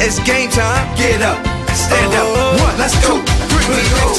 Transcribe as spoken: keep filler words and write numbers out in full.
It's game time. Get up, stand up. One, let's go. Three, we go.